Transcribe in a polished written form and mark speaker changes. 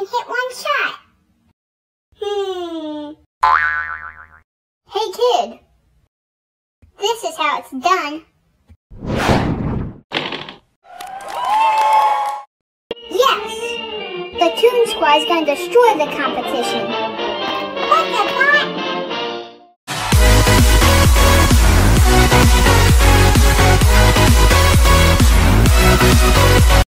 Speaker 1: hit one shot. Hey kid, this is how it's done. Yes, the Toon Squad is going to destroy the competition.